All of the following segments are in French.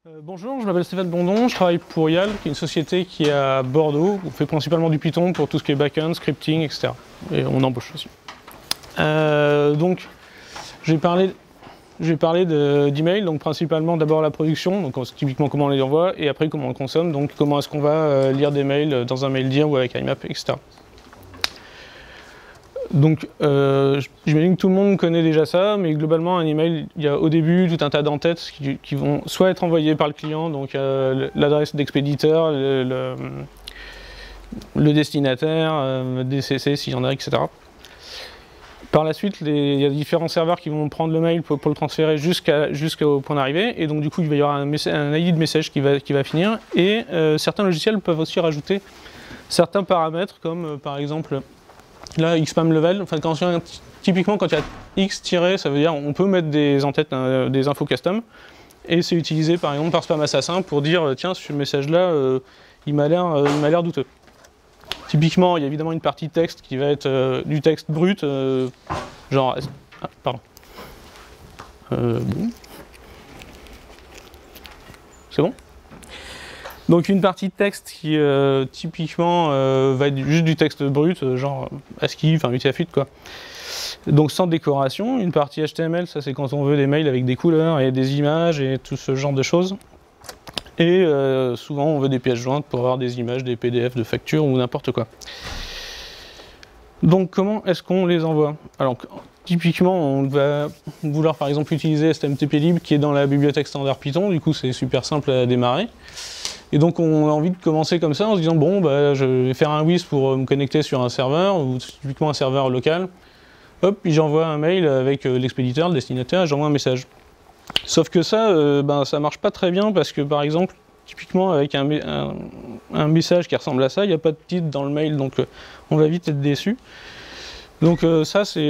Bonjour, je m'appelle Stéphane Bondon, je travaille pour YAL, qui est une société qui est à Bordeaux. On fait principalement du Python pour tout ce qui est backend, scripting, etc. Et on embauche aussi. Donc, je vais parler d'email, donc principalement d'abord la production, donc typiquement comment on les envoie, et après comment on le consomme, donc comment est-ce qu'on va lire des mails dans un maildir ou avec IMAP, etc. Donc, j'imagine que tout le monde connaît déjà ça, mais globalement, un email, il y a au début tout un tas d'entêtes qui vont soit être envoyées par le client, donc l'adresse d'expéditeur, le destinataire, DCC s'il y en a, etc. Par la suite, il y a différents serveurs qui vont prendre le mail pour le transférer jusqu'au point d'arrivée, et donc du coup, il va y avoir un ID de message qui va finir, et certains logiciels peuvent aussi rajouter certains paramètres, comme par exemple là, xpam level, enfin, typiquement quand il y a x tiré, ça veut dire on peut mettre des entêtes, des infos custom, et c'est utilisé par exemple par spam assassin pour dire tiens, ce message-là, il m'a l'air douteux. Typiquement, il y a évidemment une partie texte qui va être du texte brut, genre. Ah, pardon. Bon. C'est bon ? Donc une partie de texte qui typiquement va être juste du texte brut, genre ASCII, enfin UTF-8 quoi. Donc sans décoration. Une partie HTML, ça c'est quand on veut des mails avec des couleurs et des images et tout ce genre de choses. Et souvent on veut des pièces jointes pour avoir des images, des PDF de factures ou n'importe quoi. Donc comment est-ce qu'on les envoie? Alors typiquement on va vouloir par exemple utiliser STMTP-lib qui est dans la bibliothèque standard Python, du coup c'est super simple à démarrer. Et donc on a envie de commencer comme ça en se disant bon bah je vais faire un WIS pour me connecter sur un serveur, ou typiquement un serveur local. Hop, puis j'envoie un mail avec l'expéditeur, le destinataire, et j'envoie un message. Sauf que ça, ça marche pas très bien parce que par exemple, typiquement avec un message qui ressemble à ça, il n'y a pas de titre dans le mail, donc on va vite être déçu. Donc ça c'est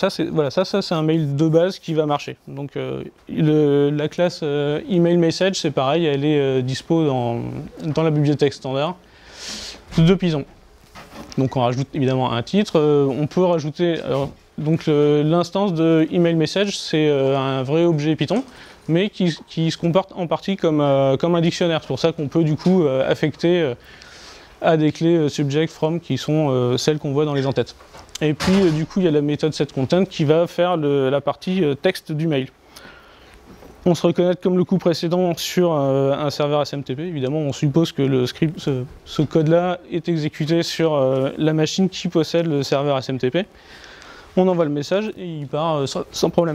un mail de base qui va marcher. Donc la classe email message c'est pareil, elle est dispo dans la bibliothèque standard de Python. Donc on rajoute évidemment un titre, on peut rajouter donc l'instance de email message c'est un vrai objet Python, mais qui se comporte en partie comme un dictionnaire. C'est pour ça qu'on peut du coup affecter à des clés subject from qui sont celles qu'on voit dans les entêtes. Et puis du coup il y a la méthode setContent qui va faire la partie texte du mail. On se reconnaît comme le coup précédent sur un serveur SMTP. Évidemment on suppose que le script, ce code-là est exécuté sur la machine qui possède le serveur SMTP. On envoie le message et il part sans problème.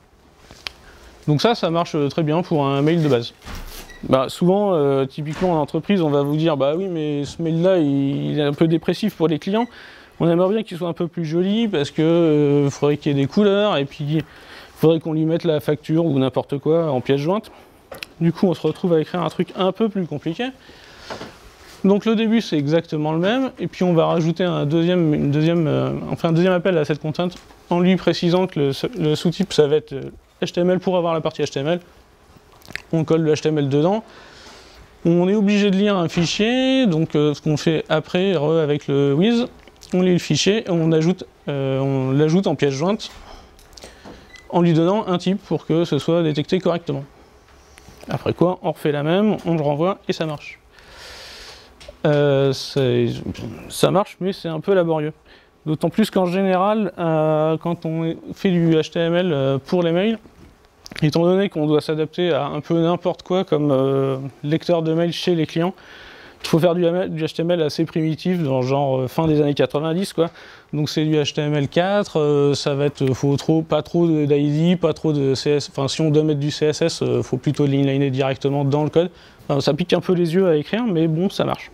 Donc ça marche très bien pour un mail de base. Bah, souvent, typiquement en entreprise, on va vous dire bah oui mais ce mail-là il est un peu dépressif pour les clients. On aimerait bien qu'il soit un peu plus joli parce que faudrait qu'il y ait des couleurs et puis il faudrait qu'on lui mette la facture ou n'importe quoi en pièce jointe. Du coup, on se retrouve à écrire un truc un peu plus compliqué. Donc le début c'est exactement le même et puis on va rajouter un deuxième appel à setContent en lui précisant que le sous-type ça va être HTML pour avoir la partie HTML. On colle le HTML dedans. On est obligé de lire un fichier, donc ce qu'on fait après avec le with. On lit le fichier et on l'ajoute en pièce jointe en lui donnant un type pour que ce soit détecté correctement. Après quoi, on refait la même, on le renvoie et ça marche. Ça marche, mais c'est un peu laborieux. D'autant plus qu'en général, quand on fait du HTML pour les mails, étant donné qu'on doit s'adapter à un peu n'importe quoi comme lecteur de mails chez les clients, il faut faire du HTML assez primitif, dans genre fin des années 90 quoi. Donc c'est du HTML4, ça va être, pas trop d'ID, pas trop de CSS, enfin si on doit mettre du CSS, faut plutôt l'inliner directement dans le code. Enfin, ça pique un peu les yeux à écrire, mais bon, ça marche.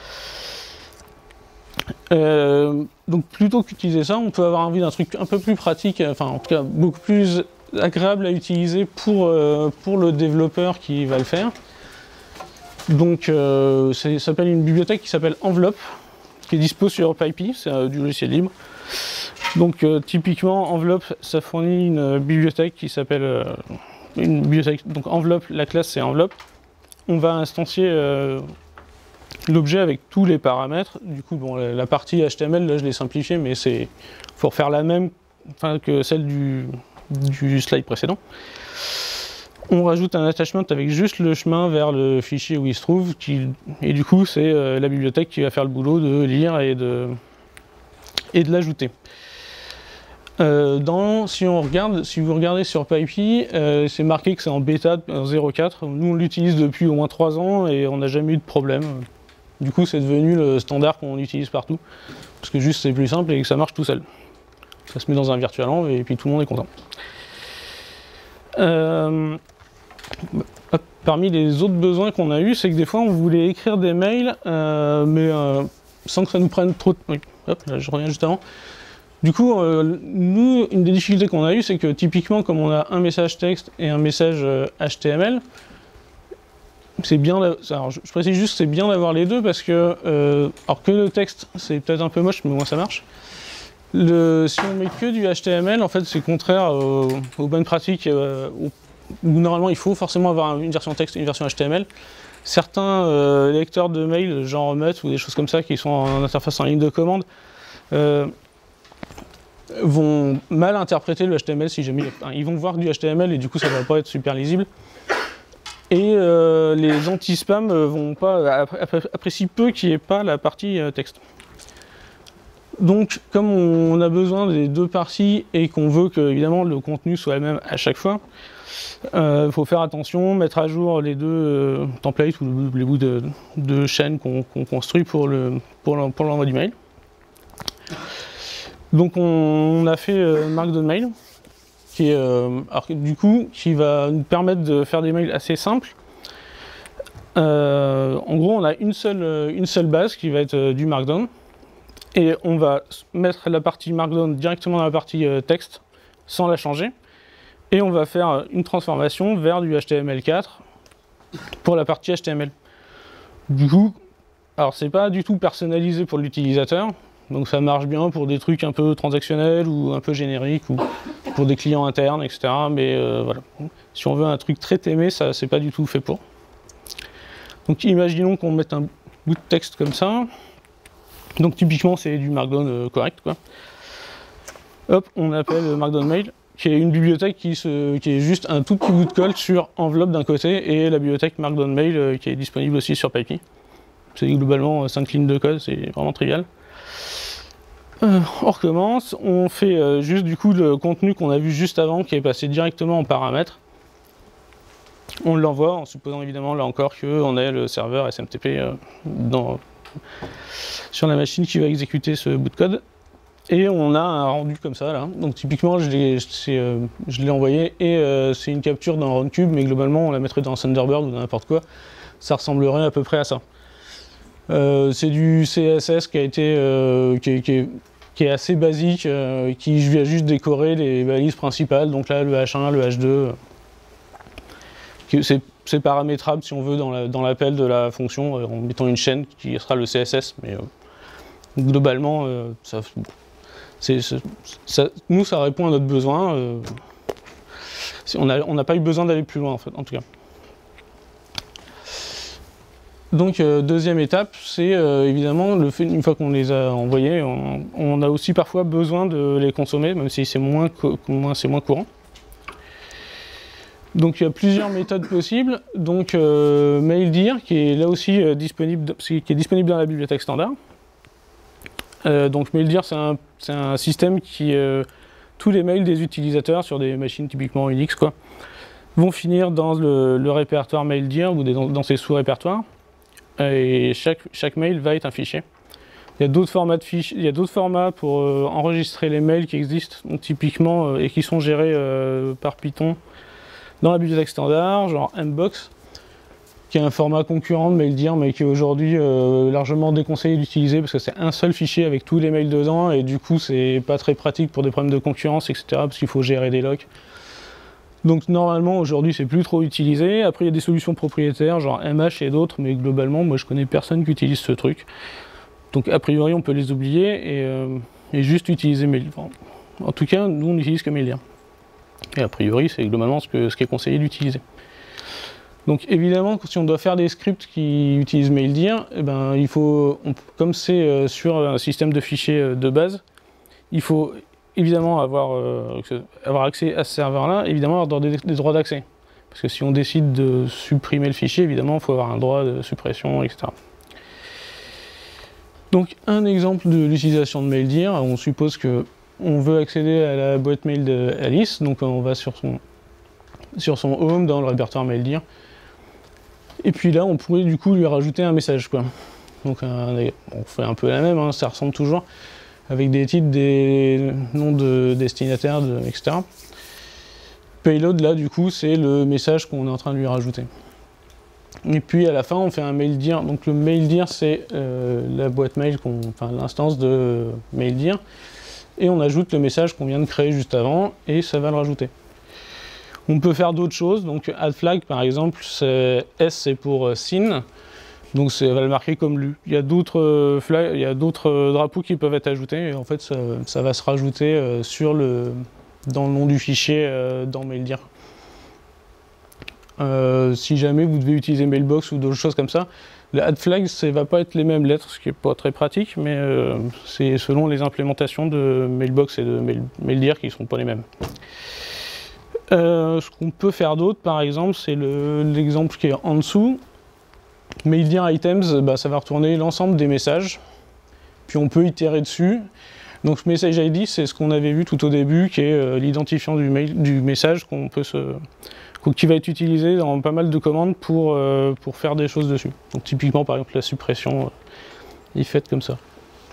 Donc plutôt qu'utiliser ça, on peut avoir envie d'un truc un peu plus pratique, enfin en tout cas beaucoup plus agréable à utiliser pour le développeur qui va le faire. Donc ça s'appelle une bibliothèque qui s'appelle Envelope, qui est dispo sur PyPy, c'est du logiciel libre. Donc typiquement Envelope, ça fournit une bibliothèque qui s'appelle donc Envelope, la classe c'est Envelope. On va instancier l'objet avec tous les paramètres. Du coup bon, la partie HTML là je l'ai simplifiée, mais c'est faut refaire la même que celle du slide précédent. on rajoute un attachment avec juste le chemin vers le fichier où il se trouve, et du coup c'est la bibliothèque qui va faire le boulot de lire et de l'ajouter. Si vous regardez sur PyPy, c'est marqué que c'est en bêta 0.4. Nous on l'utilise depuis au moins 3 ans et on n'a jamais eu de problème. Du coup c'est devenu le standard qu'on utilise partout, parce que juste c'est plus simple et que ça marche tout seul. Ça se met dans un virtualenv et puis tout le monde est content. Parmi les autres besoins qu'on a eu, c'est que des fois on voulait écrire des mails, mais sans que ça nous prenne trop de... Oui, hop, là, je reviens juste avant. Du coup, nous, une des difficultés qu'on a eues, c'est que typiquement, comme on a un message texte et un message HTML, c'est bien... Alors, je précise juste, c'est bien d'avoir les deux, parce que... alors que le texte, c'est peut-être un peu moche, mais au moins ça marche. Si on met que du HTML, en fait, c'est contraire aux bonnes pratiques, où normalement il faut forcément avoir une version texte et une version HTML. Certains lecteurs de mails, genre Mutt ou des choses comme ça, qui sont en interface en ligne de commande, vont mal interpréter le HTML si jamais... ils vont voir du HTML et du coup ça va pas être super lisible. Et les anti-spam apprécient peu qu'il n'y ait pas la partie texte. Donc, comme on a besoin des deux parties et qu'on veut que évidemment le contenu soit le même à chaque fois, il faut faire attention, mettre à jour les deux templates ou les bouts de chaîne qu'on construit pour l'envoi du mail. Donc, on a fait Markdown Mail, qui va nous permettre de faire des mails assez simples. En gros, on a une seule base qui va être du Markdown. Et on va mettre la partie Markdown directement dans la partie texte, sans la changer. Et on va faire une transformation vers du HTML4 pour la partie HTML. Du coup, alors c'est pas du tout personnalisé pour l'utilisateur, donc ça marche bien pour des trucs un peu transactionnels ou un peu génériques, ou pour des clients internes, etc. Mais voilà, si on veut un truc très aimé, ça c'est pas du tout fait pour. Donc imaginons qu'on mette un bout de texte comme ça. Donc typiquement c'est du Markdown correct, quoi. Hop, on appelle Markdown Mail, qui est une bibliothèque qui est juste un tout petit bout de code sur enveloppe d'un côté, et la bibliothèque Markdown Mail qui est disponible aussi sur PyPy. C'est globalement 5 lignes de code, c'est vraiment trivial. On recommence, on fait juste du coup le contenu qu'on a vu juste avant, qui est passé directement en paramètres. On l'envoie en supposant évidemment là encore qu'on ait le serveur SMTP sur la machine qui va exécuter ce bout de code, et on a un rendu comme ça là. Donc typiquement je l'ai envoyé et c'est une capture d'un roundcube, mais globalement on la mettrait dans Thunderbird ou dans n'importe quoi, ça ressemblerait à peu près à ça. C'est du CSS qui a été qui est assez basique, qui vient juste décorer les balises principales, donc là le H1, le H2, c'est paramétrable si on veut dans l'appel de la fonction en mettant une chaîne qui sera le CSS, mais globalement nous ça répond à notre besoin. On n'a pas eu besoin d'aller plus loin en fait, en tout cas. Donc deuxième étape, c'est évidemment le fait, une fois qu'on les a envoyés, on a aussi parfois besoin de les consommer, même si c'est moins courant. Donc il y a plusieurs méthodes possibles. Donc MailDir, qui est là aussi disponible dans la bibliothèque standard. Donc MailDir, c'est un système qui tous les mails des utilisateurs sur des machines typiquement Unix vont finir dans le répertoire MailDir ou dans ses sous-répertoires. Et chaque mail va être un fichier. Il y a d'autres formats de fichiers, il y a d'autres formats pour enregistrer les mails qui existent, donc, typiquement et qui sont gérés par Python dans la bibliothèque standard, genre Mbox, qui est un format concurrent de MailDir, mais qui est aujourd'hui largement déconseillé d'utiliser parce que c'est un seul fichier avec tous les mails dedans, et du coup c'est pas très pratique pour des problèmes de concurrence, etc., parce qu'il faut gérer des locks. Donc normalement aujourd'hui c'est plus trop utilisé. Après il y a des solutions propriétaires genre MH et d'autres, mais globalement moi je connais personne qui utilise ce truc. Donc a priori on peut les oublier et juste utiliser MailDir. En tout cas nous on n'utilise que MailDir. Et a priori c'est globalement ce qui est conseillé d'utiliser. Donc évidemment si on doit faire des scripts qui utilisent MailDir, eh ben, comme c'est sur un système de fichiers de base, il faut évidemment avoir accès à ce serveur-là, évidemment avoir des droits d'accès. Parce que si on décide de supprimer le fichier, évidemment, il faut avoir un droit de suppression, etc. Donc un exemple de l'utilisation de MailDir, on suppose que on veut accéder à la boîte mail d'Alice, donc on va sur son home dans le répertoire MailDir. Et puis là, on pourrait du coup lui rajouter un message, quoi. Donc on fait un peu la même, hein, ça ressemble toujours, avec des titres, des noms de destinataires, etc. Payload, là, du coup, c'est le message qu'on est en train de lui rajouter. Et puis à la fin, on fait un MailDir. Donc le MailDir, c'est la boîte mail, enfin l'instance de MailDir. Et on ajoute le message qu'on vient de créer juste avant, et ça va le rajouter. On peut faire d'autres choses. Donc addFlag, par exemple, S c'est pour SYN. Donc ça va le marquer comme lu. Il y a d'autres drapeaux qui peuvent être ajoutés, et en fait ça va se rajouter dans le nom du fichier dans MailDir. Si jamais vous devez utiliser Mailbox ou d'autres choses comme ça, le addFlag, ça ne va pas être les mêmes lettres, ce qui n'est pas très pratique, mais c'est selon les implémentations de Mailbox et de MailDir qui ne seront pas les mêmes. Ce qu'on peut faire d'autre, par exemple, c'est l'exemple qui est en dessous. MailDir Items, ça va retourner l'ensemble des messages, puis on peut itérer dessus. Donc Message ID, c'est ce qu'on avait vu tout au début, qui est l'identifiant du message qui va être utilisé dans pas mal de commandes pour faire des choses dessus. Donc typiquement, par exemple, la suppression est faite comme ça.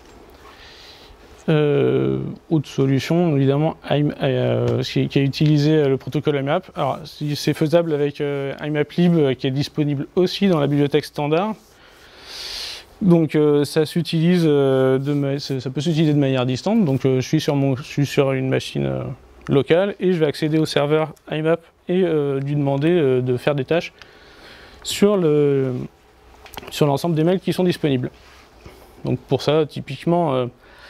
Autre solution, évidemment, qui a utilisé le protocole IMAP. Alors, c'est faisable avec IMAPlib, qui est disponible aussi dans la bibliothèque standard. Donc, ça peut s'utiliser de manière distante. Donc, je suis sur une machine locale et je vais accéder au serveur IMAP et lui demander de faire des tâches sur l'ensemble des mails qui sont disponibles. Donc, pour ça, typiquement,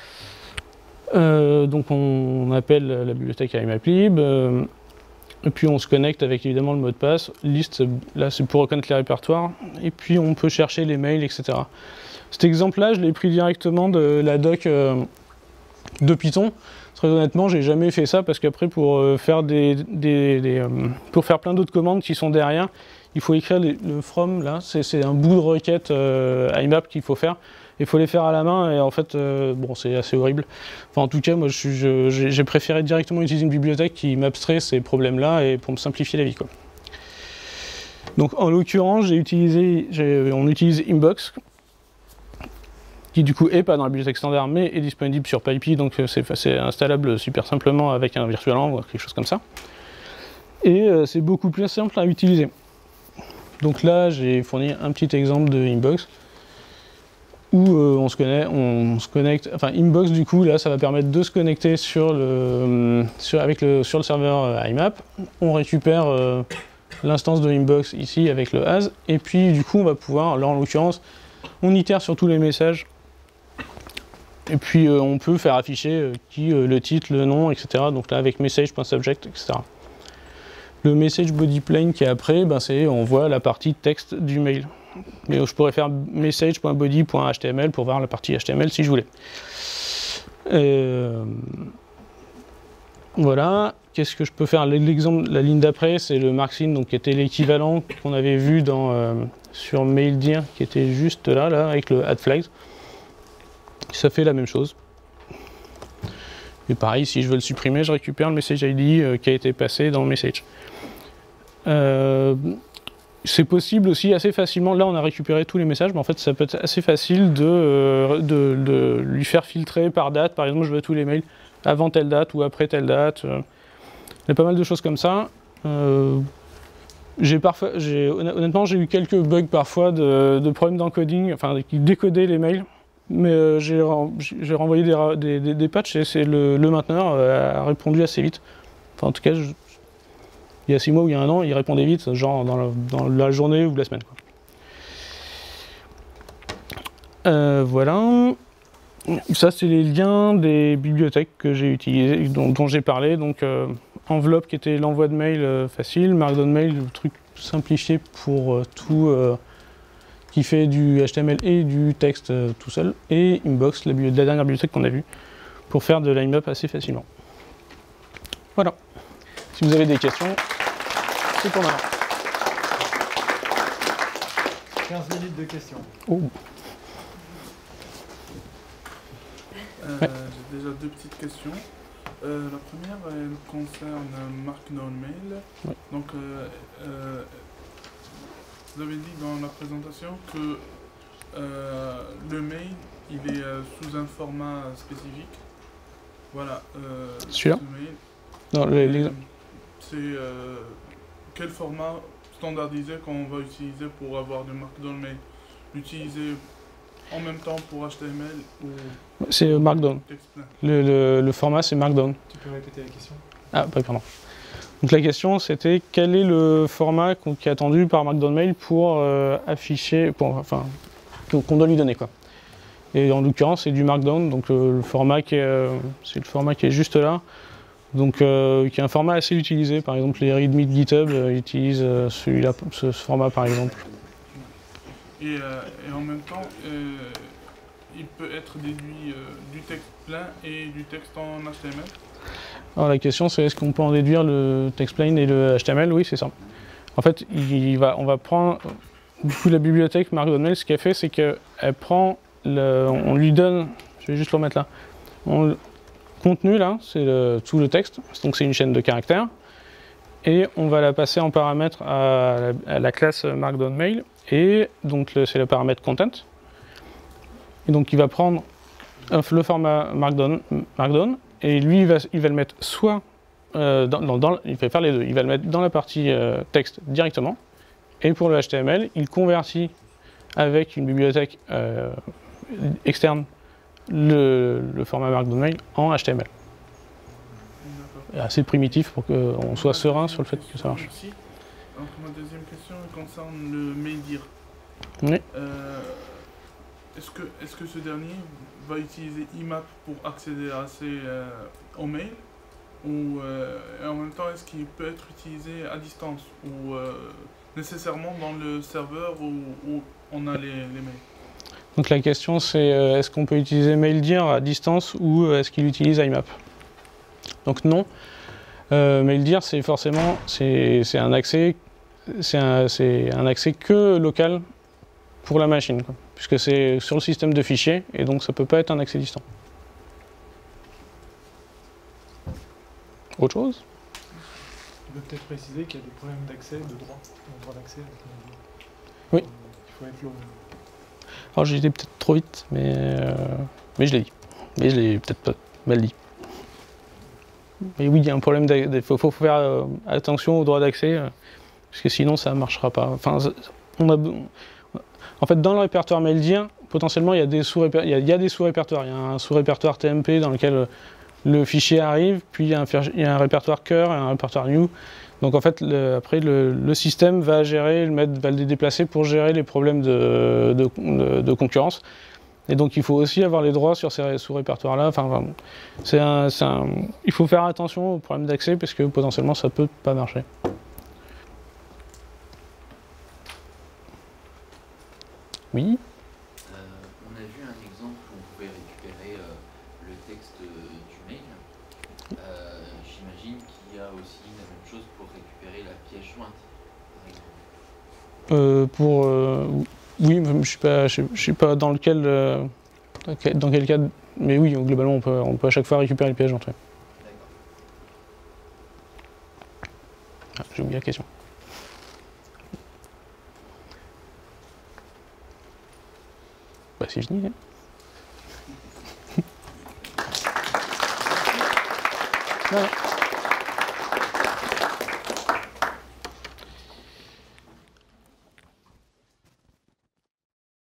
donc on appelle la bibliothèque IMAPlib, et puis on se connecte avec évidemment le mot de passe. Liste, là c'est pour reconnaître les répertoires, et puis on peut chercher les mails, etc. Cet exemple-là, je l'ai pris directement de la doc de Python. Très honnêtement, j'ai jamais fait ça parce qu'après pour faire pour faire plein d'autres commandes qui sont derrière, il faut écrire le from là. C'est un bout de requête IMAP qu'il faut faire. Il faut les faire à la main et en fait, bon, c'est assez horrible. Enfin, en tout cas, moi, j'ai préféré directement utiliser une bibliothèque qui m'abstrait ces problèmes-là et pour me simplifier la vie, quoi. Donc, en l'occurrence, on utilise Inbox, qui du coup est pas dans la bibliothèque standard, mais est disponible sur PyPy, donc c'est installable super simplement avec un virtualenv ou quelque chose comme ça. Et c'est beaucoup plus simple à utiliser. Donc là, j'ai fourni un petit exemple de Inbox, où on se connecte, enfin Inbox du coup là ça va permettre de se connecter sur le serveur IMAP, on récupère l'instance de Inbox ici avec le as, et puis du coup on va pouvoir, là en l'occurrence, on itère sur tous les messages, et puis on peut faire afficher le titre, le nom, etc. Donc là avec message.subject, etc. Le message body plane qui est après, c'est on voit la partie texte du mail. Mais je pourrais faire message.body.html pour voir la partie HTML si je voulais. Voilà. Qu'est-ce que je peux faire? L'exemple, la ligne d'après, c'est le marksin, donc qui était l'équivalent qu'on avait vu sur MailDir, qui était juste là, avec le addFlag. Ça fait la même chose. Et pareil, si je veux le supprimer, je récupère le message ID qui a été passé dans le message. C'est possible aussi assez facilement, là on a récupéré tous les messages, mais en fait ça peut être assez facile de lui faire filtrer par date. Par exemple, je veux tous les mails avant telle date ou après telle date. Il y a pas mal de choses comme ça. Honnêtement, j'ai eu quelques bugs parfois de problèmes d'encoding, enfin qui décodaient les mails, mais j'ai renvoyé des patchs et le mainteneur a répondu assez vite. Enfin, en tout cas, il y a 6 mois ou il y a 1 an, il répondait vite, genre dans la journée ou la semaine, quoi. Voilà. Ça, c'est les liens des bibliothèques que j'ai utilisées, dont j'ai parlé. Donc, Envelope qui était l'envoi de mail facile, Markdown Mail, le truc simplifié pour tout, qui fait du HTML et du texte tout seul, et Inbox, la dernière bibliothèque qu'on a vue, pour faire de l'IMAP assez facilement. Voilà. Si vous avez des questions, c'est pour maintenant. 15 minutes de questions. Oh. J'ai déjà deux petites questions. La première, elle concerne Markdown Mail. Oui. Donc, vous avez dit dans la présentation que le mail, il est sous un format spécifique. Voilà. Celui-là ce mail. Non, C'est quel format standardisé qu'on va utiliser pour avoir du Markdown Mail? L'utiliser en même temps pour HTML ou c'est Markdown. texte plein? Le format, c'est Markdown. Tu peux répéter la question? Ah, pardon. Donc la question, c'était quel est le format qui est attendu par Markdown Mail pour afficher, enfin, qu'on doit lui donner, quoi. Et en l'occurrence, c'est du Markdown, donc le format qui est, c'est le format qui est juste là. Donc, qui est un format assez utilisé. Par exemple, les README de GitHub utilisent celui-là, ce format, par exemple. Et en même temps, il peut être déduit du texte plein et du texte en HTML. Alors la question, c'est est-ce qu'on peut en déduire le text plain et le HTML? Oui, c'est ça. En fait, on va prendre du coup la bibliothèque Markdown Mail. Ce qu'elle fait, c'est qu'elle prend on lui donne, je vais juste le remettre là. Contenu là, c'est tout le texte, donc c'est une chaîne de caractères, et on va la passer en paramètre à la classe Markdown Mail, et donc c'est le paramètre content, et donc il va prendre le format Markdown, et lui il va le mettre soit, il va faire les deux, il va le mettre dans la partie texte directement, et pour le HTML, il convertit avec une bibliothèque externe le format Markdown Mail en HTML. Assez primitif pour qu'on soit serein sur le fait que ça marche. Merci. Donc ma deuxième question concerne le maildir. Oui. Est-ce que ce dernier va utiliser IMAP pour accéder à aux mails, ou et en même temps est-ce qu'il peut être utilisé à distance ou nécessairement dans le serveur où on a les mails? Donc la question c'est est-ce qu'on peut utiliser Maildir à distance ou est-ce qu'il utilise IMAP? Donc non. Maildir c'est forcément c'est un accès que local pour la machine, quoi, puisque c'est sur le système de fichiers et donc ça peut pas être un accès distant. Autre chose? Tu peux peut-être préciser qu'il y a des problèmes d'accès, de droit d'accès. Oui. Il faut être là. Alors j'ai été peut-être trop vite, mais je l'ai dit. Mais je l'ai peut-être pas mal dit. Mais oui, il y a un problème il faut faire attention au droit d'accès, parce que sinon ça ne marchera pas. Enfin, en fait, dans le répertoire Maildir, potentiellement il y a des sous-répertoires. Il y a un sous-répertoire TMP dans lequel le fichier arrive, puis il y a un répertoire cœur et un répertoire new. Donc en fait, après, le système va gérer, va le déplacer pour gérer les problèmes de concurrence. Et donc il faut aussi avoir les droits sur ces sous-répertoires-là. Enfin, il faut faire attention aux problèmes d'accès, parce que potentiellement ça peut pas marcher. Oui. On a vu un exemple où on pouvait récupérer le texte du mail. J'imagine qu'il y a aussi la même chose pour récupérer la pièce jointe, par exemple. Oui, je sais pas dans quel cas, mais oui, globalement on peut à chaque fois récupérer les pièces jointes. Ouais. Ah, j'ai oublié la question. Bah c'est fini. Hein. Voilà.